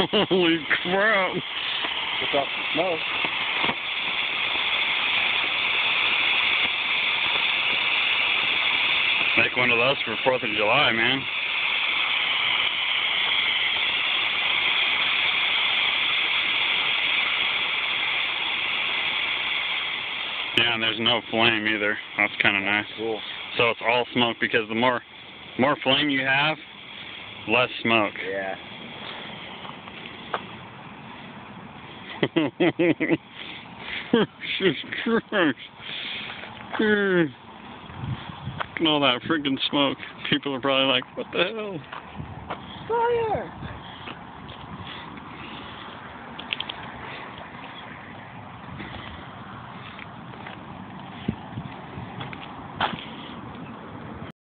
Holy crap. What's up the smoke? Make one of those for 4th of July, man. Yeah, and there's no flame either. That's kind of nice. Cool. So it's all smoke, because the more flame you have, less smoke. Yeah. Jesus Christ. Look at all that freaking smoke. People are probably like, what the hell? Fire!